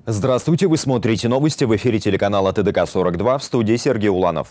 Здравствуйте, вы смотрите новости в эфире телеканала ТДК-42, в студии Сергей Уланов.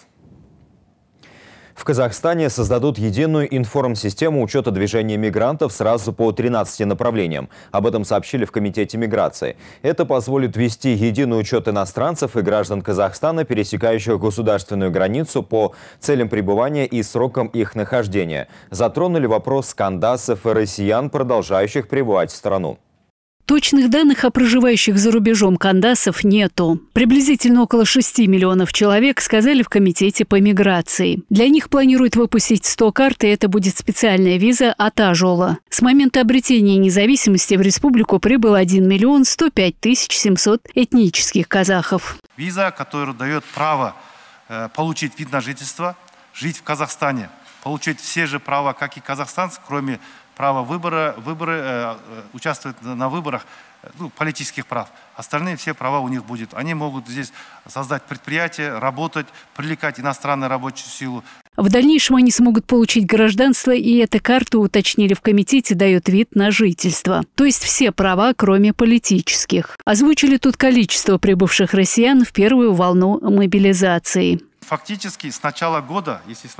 В Казахстане создадут единую информсистему учета движения мигрантов сразу по 13 направлениям. Об этом сообщили в Комитете миграции. Это позволит ввести единый учет иностранцев и граждан Казахстана, пересекающих государственную границу по целям пребывания и срокам их нахождения. Затронули вопрос кандасов и россиян, продолжающих пребывать в страну. Точных данных о проживающих за рубежом кандасов нету. Приблизительно около 6 миллионов человек, сказали в Комитете по миграции. Для них планируют выпустить 100 карт, и это будет специальная виза от Ажола. С момента обретения независимости в республику прибыло 1 миллион 105 тысяч 700 этнических казахов. Виза, которая дает право получить вид на жительство, жить в Казахстане, получить все же права, как и казахстанцы, кроме право выбора, участвовать на выборах, политических прав. Остальные все права у них будут. Они могут здесь создать предприятие, работать, привлекать иностранную рабочую силу. В дальнейшем они смогут получить гражданство, и эта карта, уточнили в комитете, дает вид на жительство. То есть все права, кроме политических. Озвучили тут количество прибывших россиян в первую волну мобилизации. Фактически с начала года,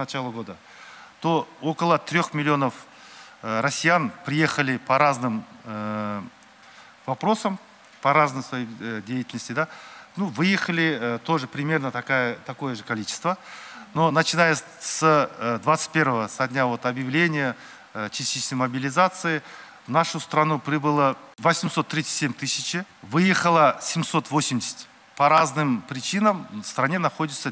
то около 3 миллионов россиян приехали по разным вопросам, по разной своей деятельности. Да? Выехали тоже примерно такое же количество. Но начиная с 21-го, со дня объявления частичной мобилизации, в нашу страну прибыло 837 тысяч, выехало 780. По разным причинам в стране находится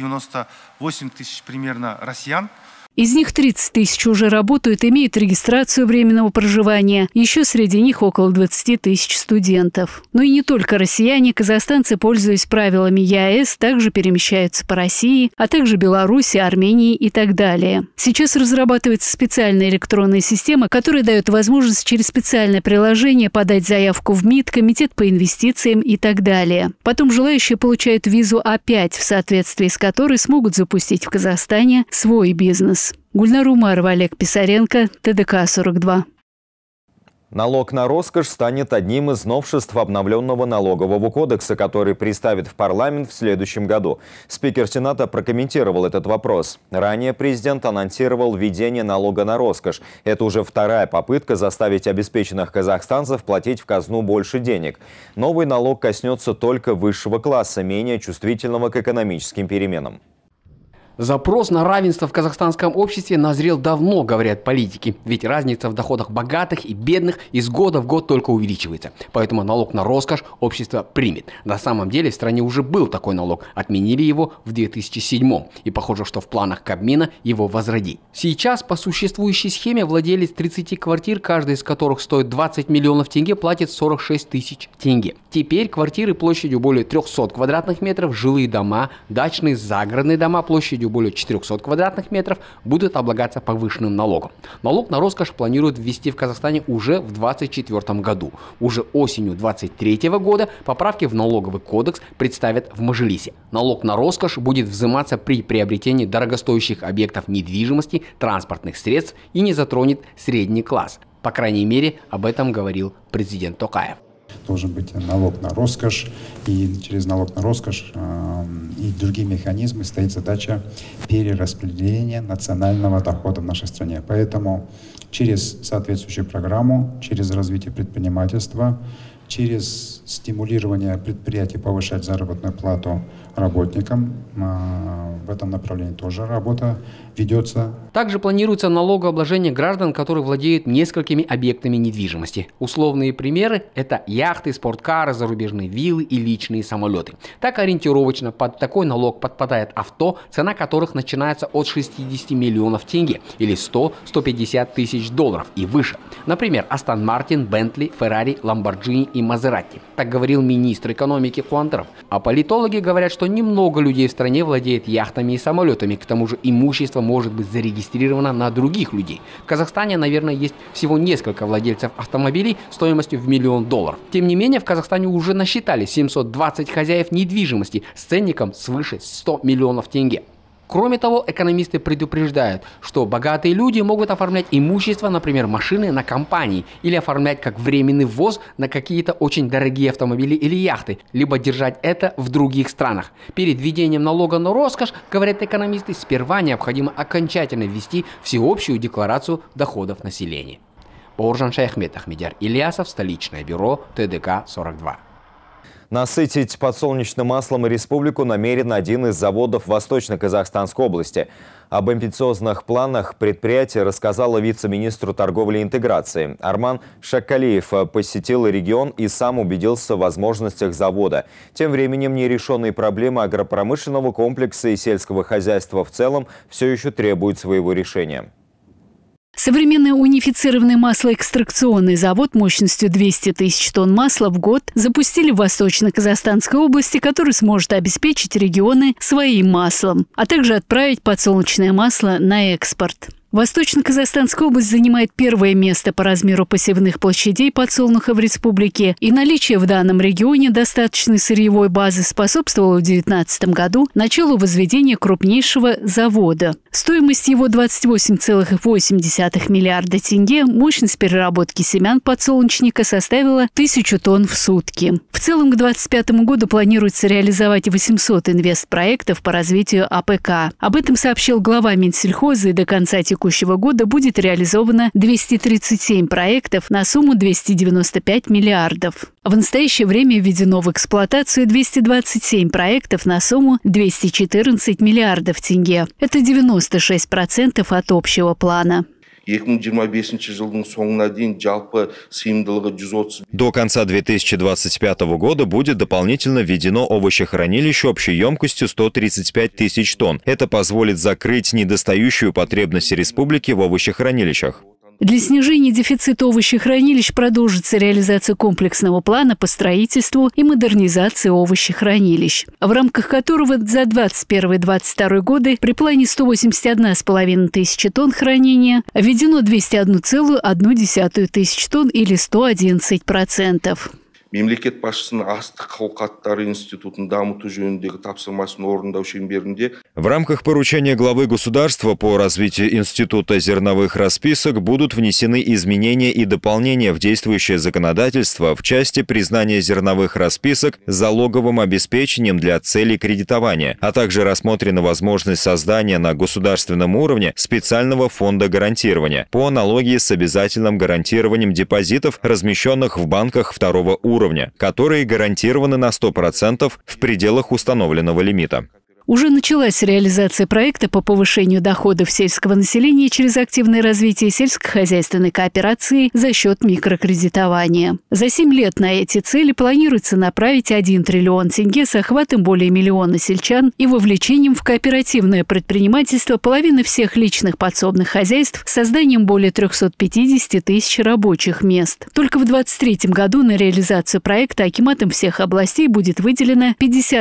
298 тысяч примерно россиян. Из них 30 тысяч уже работают, имеют регистрацию временного проживания. Еще среди них около 20 тысяч студентов. Но и не только россияне. Казахстанцы, пользуясь правилами ЕАЭС, также перемещаются по России, а также Беларуси, Армении и так далее. Сейчас разрабатывается специальная электронная система, которая дает возможность через специальное приложение подать заявку в МИД, Комитет по инвестициям и так далее. Потом желающие получают визу А5, в соответствии с которой смогут запустить в Казахстане свой бизнес. Гульнар Умарова, Олег Писаренко, ТДК-42. Налог на роскошь станет одним из новшеств обновленного налогового кодекса, который представит в парламент в следующем году. Спикер Сената прокомментировал этот вопрос. Ранее президент анонсировал введение налога на роскошь. Это уже вторая попытка заставить обеспеченных казахстанцев платить в казну больше денег. Новый налог коснется только высшего класса, менее чувствительного к экономическим переменам. Запрос на равенство в казахстанском обществе назрел давно, говорят политики. Ведь разница в доходах богатых и бедных из года в год только увеличивается. Поэтому налог на роскошь общество примет. На самом деле в стране уже был такой налог. Отменили его в 2007-м. И похоже, что в планах Кабмина его возродить. Сейчас по существующей схеме владелец 30 квартир, каждая из которых стоит 20 миллионов тенге, платит 46 тысяч тенге. Теперь квартиры площадью более 300 квадратных метров, жилые дома, дачные, загородные дома площадью более 400 квадратных метров будут облагаться повышенным налогом. Налог на роскошь планируют ввести в Казахстане уже в 2024 году. Уже осенью 2023 года поправки в налоговый кодекс представят в Мажилисе. Налог на роскошь будет взиматься при приобретении дорогостоящих объектов недвижимости, транспортных средств и не затронет средний класс. По крайней мере, об этом говорил президент Токаев. Должен быть налог на роскошь, и через налог на роскошь и другие механизмы стоит задача перераспределения национального дохода в нашей стране. Поэтому через соответствующую программу, через развитие предпринимательства, через стимулирование предприятий повышать заработную плату работникам, в этом направлении тоже работа ведется. Также планируется налогообложение граждан, которые владеют несколькими объектами недвижимости. Условные примеры – это яхты, спорткары, зарубежные виллы и личные самолеты. Так ориентировочно под такой налог подпадает авто, цена которых начинается от 60 миллионов тенге или 100-150 тысяч долларов и выше. Например, Астон Мартин, Бентли, Феррари, Ламборджини и Мазерати. Так говорил министр экономики Куантеров. А политологи говорят, что немного людей в стране владеет яхтами и самолетами. К тому же имущество может быть зарегистрировано на других людей. В Казахстане, наверное, есть всего несколько владельцев автомобилей стоимостью в $1 миллион. Тем не менее, в Казахстане уже насчитали 720 хозяев недвижимости с ценником свыше 100 миллионов тенге. Кроме того, экономисты предупреждают, что богатые люди могут оформлять имущество, например, машины, на компании или оформлять как временный ввоз на какие-то очень дорогие автомобили или яхты, либо держать это в других странах. Перед введением налога на роскошь, говорят экономисты, сперва необходимо окончательно ввести всеобщую декларацию доходов населения. Бауыржан Шаяхмет, Ахмедияр Ильясов, столичное бюро ТДК-42. Насытить подсолнечным маслом республику намерен один из заводов Восточно-Казахстанской области. Об амбициозных планах предприятия рассказала вице-министру торговли и интеграции. Арман Шаккалиев посетил регион и сам убедился в возможностях завода. Тем временем нерешенные проблемы агропромышленного комплекса и сельского хозяйства в целом все еще требуют своего решения. Современный унифицированный маслоэкстракционный завод мощностью 200 тысяч тонн масла в год запустили в Восточно-Казахстанской области, который сможет обеспечить регионы своим маслом, а также отправить подсолнечное масло на экспорт. Восточно-Казахстанская область занимает первое место по размеру посевных площадей подсолнуха в республике, и наличие в данном регионе достаточной сырьевой базы способствовало в 2019 году началу возведения крупнейшего завода. Стоимость его 28,8 миллиарда тенге, мощность переработки семян подсолнечника составила 1000 тонн в сутки. В целом к 2025 году планируется реализовать 800 инвестпроектов по развитию АПК. Об этом сообщил глава Минсельхоза, и до конца текущего года будет реализовано 237 проектов на сумму 295 миллиардов. В настоящее время введено в эксплуатацию 227 проектов на сумму 214 миллиардов тенге. Это 96% от общего плана. До конца 2025 года будет дополнительно введено овощехранилище общей емкостью 135 тысяч тонн. Это позволит закрыть недостающую потребность республики в овощехранилищах. Для снижения дефицита овощехранилищ продолжится реализация комплексного плана по строительству и модернизации овощехранилищ, в рамках которого за 2021-2022 годы при плане 181,5 тысячи тонн хранения введено 201,1 тысяч тонн или 111%. Мемлекет басшысының астық қауқаттары институтын дамыту жөніндегі тапсырмасын орындау шеңберінде в рамках поручения главы государства по развитию Института зерновых расписок будут внесены изменения и дополнения в действующее законодательство в части признания зерновых расписок залоговым обеспечением для целей кредитования, а также рассмотрена возможность создания на государственном уровне специального фонда гарантирования по аналогии с обязательным гарантированием депозитов, размещенных в банках второго уровня, которые гарантированы на 100% в пределах установленного лимита. Уже началась реализация проекта по повышению доходов сельского населения через активное развитие сельскохозяйственной кооперации за счет микрокредитования. За 7 лет на эти цели планируется направить 1 триллион тенге с охватом более миллиона сельчан и вовлечением в кооперативное предпринимательство половины всех личных подсобных хозяйств с созданием более 350 тысяч рабочих мест. Только в 2023 году на реализацию проекта акиматом всех областей будет выделено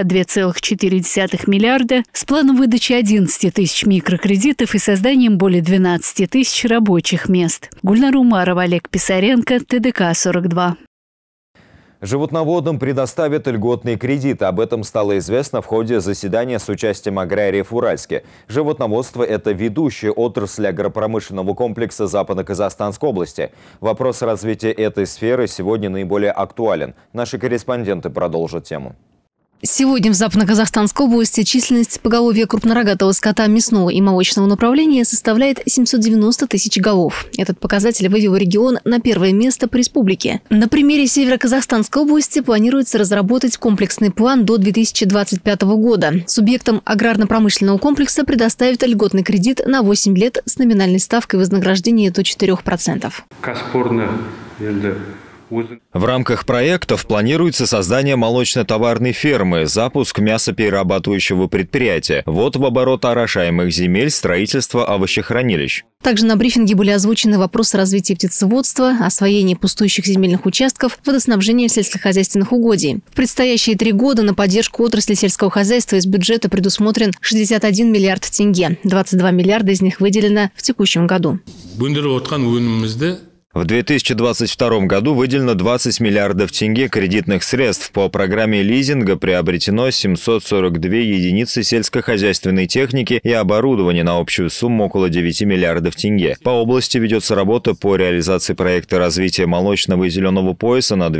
52,4 миллиарда с планом выдачи 11 тысяч микрокредитов и созданием более 12 тысяч рабочих мест. Гульнара Умарова, Олег Писаренко, ТДК-42. Животноводам предоставят льготные кредиты. Об этом стало известно в ходе заседания с участием аграриев в Уральске. Животноводство – это ведущая отрасль агропромышленного комплекса Западно-Казахстанской области. Вопрос развития этой сферы сегодня наиболее актуален. Наши корреспонденты продолжат тему. Сегодня в Западно-Казахстанской области численность поголовья крупнорогатого скота мясного и молочного направления составляет 790 тысяч голов. Этот показатель вывел регион на первое место по республике. На примере Северо-Казахстанской области планируется разработать комплексный план до 2025 года. Субъектам аграрно-промышленного комплекса предоставят льготный кредит на 8 лет с номинальной ставкой вознаграждения до 4%. В рамках проектов планируется создание молочно-товарной фермы, запуск мясоперерабатывающего предприятия, ввод в оборот орошаемых земель, строительство овощехранилищ. Также на брифинге были озвучены вопросы развития птицеводства, освоения пустующих земельных участков, водоснабжения сельскохозяйственных угодий. В предстоящие 3 года на поддержку отрасли сельского хозяйства из бюджета предусмотрен 61 миллиард тенге. 22 миллиарда из них выделено в текущем году. В 2022 году выделено 20 миллиардов тенге кредитных средств. По программе лизинга приобретено 742 единицы сельскохозяйственной техники и оборудования на общую сумму около 9 миллиардов тенге. По области ведется работа по реализации проекта развития молочного и зеленого пояса на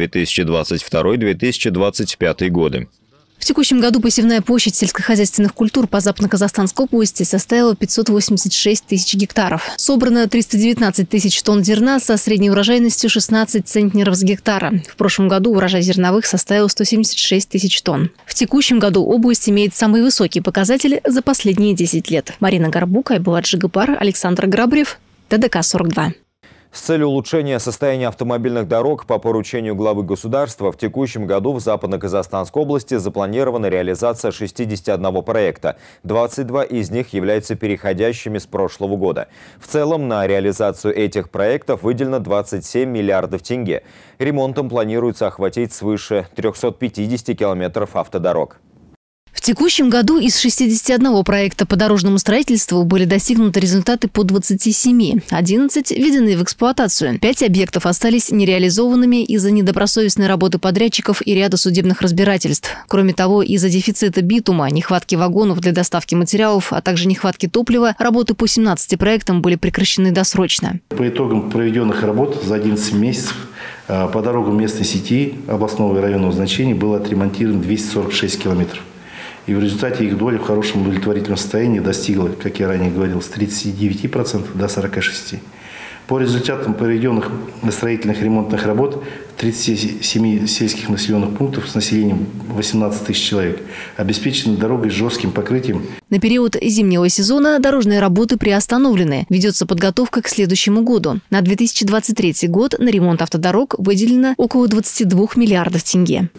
2022-2025 годы. В текущем году посевная площадь сельскохозяйственных культур по Западно-Казахстанской области составила 586 тысяч гектаров. Собрано 319 тысяч тонн зерна со средней урожайностью 16 центнеров с гектара. В прошлом году урожай зерновых составил 176 тысяч тонн. В текущем году область имеет самые высокие показатели за последние 10 лет. Марина Горбук, Айбулат Жигапар, Александр Грабарев, ТДК-42. С целью улучшения состояния автомобильных дорог по поручению главы государства в текущем году в Западно-Казахстанской области запланирована реализация 61 проекта. 22 из них являются переходящими с прошлого года. В целом на реализацию этих проектов выделено 27 миллиардов тенге. Ремонтом планируется охватить свыше 350 километров автодорог. В текущем году из 61 проекта по дорожному строительству были достигнуты результаты по 27. 11 введены в эксплуатацию. 5 объектов остались нереализованными из-за недобросовестной работы подрядчиков и ряда судебных разбирательств. Кроме того, из-за дефицита битума, нехватки вагонов для доставки материалов, а также нехватки топлива, работы по 17 проектам были прекращены досрочно. По итогам проведенных работ за 11 месяцев по дорогам местной сети областного и районного значения было отремонтировано 246 километров. И в результате их доля в хорошем удовлетворительном состоянии достигла, как я ранее говорил, с 39% до 46%. По результатам проведенных строительных ремонтных работ 37 сельских населенных пунктов с населением 18 тысяч человек обеспечены дорогой с жестким покрытием. На период зимнего сезона дорожные работы приостановлены. Ведется подготовка к следующему году. На 2023 год на ремонт автодорог выделено около 22 миллиардов тенге.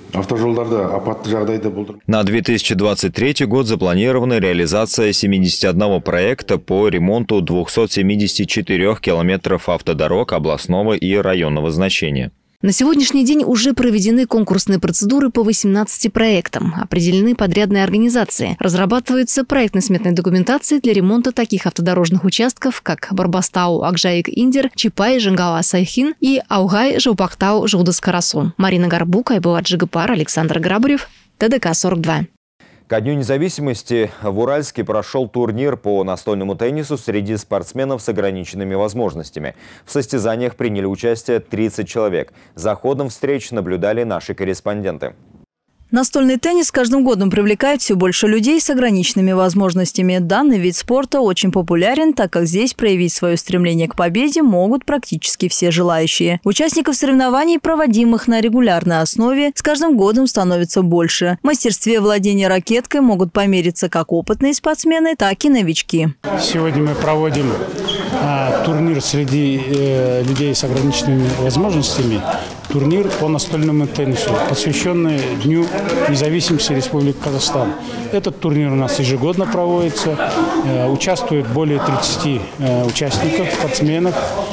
На 2023 год запланирована реализация 71 проекта по ремонту 274 километров автодорог областного и районного значения. На сегодняшний день уже проведены конкурсные процедуры по 18 проектам. Определены подрядные организации. Разрабатывается проектно-сметная документация для ремонта таких автодорожных участков, как Барбастау-Акжаик-Индер, Чипай-Жангава-Сайхин и Аугай-Жаупактау-Жулдас-Карасу. Марина Горбук, Айбулат Жигапар, Александр Грабарев, ТДК-42. Ко Дню независимости в Уральске прошел турнир по настольному теннису среди спортсменов с ограниченными возможностями. В состязаниях приняли участие 30 человек. За ходом встреч наблюдали наши корреспонденты. Настольный теннис с каждым годом привлекает все больше людей с ограниченными возможностями. Данный вид спорта очень популярен, так как здесь проявить свое стремление к победе могут практически все желающие. Участников соревнований, проводимых на регулярной основе, с каждым годом становится больше. В мастерстве владения ракеткой могут помериться как опытные спортсмены, так и новички. Сегодня мы проводим турнир среди людей с ограниченными возможностями. Турнир по настольному теннису, посвященный Дню независимости Республики Казахстан. Этот турнир у нас ежегодно проводится. Участвует более 30 участников, спортсменов.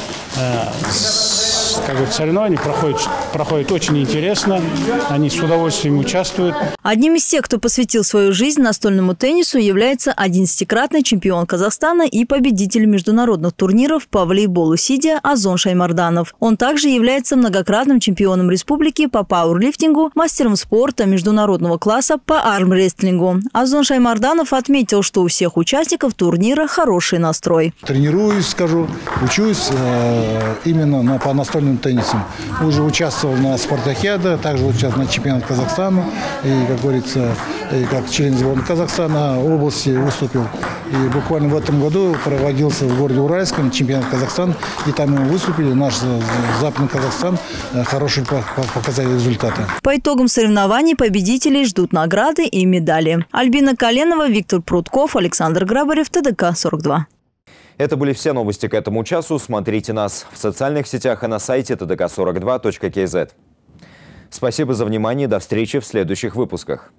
Соревнования проходят очень интересно. Они с удовольствием участвуют. Одним из тех, кто посвятил свою жизнь настольному теннису, является 11-кратный чемпион Казахстана и победитель международных турниров по волейболу сидя Озон Шаймарданов. Он также является многократным чемпионом республики по пауэрлифтингу, мастером спорта международного класса по армрестлингу. Озон Шаймарданов отметил, что у всех участников турнира хороший настрой. Тренируюсь, учусь именно по настольным теннисам. Уже участвовал на спартакиаде, также участвовал на чемпионате Казахстана. И, как говорится, как член сборной Казахстана области выступил. И буквально в этом году проводился в городе Уральском чемпионат Казахстана. И там мы выступили, наш Западный Казахстан, хорошие показали результаты. По итогам соревнований победителей ждут награды и медали. Альбина Коленова, Виктор Прутков, Александр Грабарев, ТДК-42. Это были все новости к этому часу. Смотрите нас в социальных сетях и на сайте tdk42.kz. Спасибо за внимание. До встречи в следующих выпусках.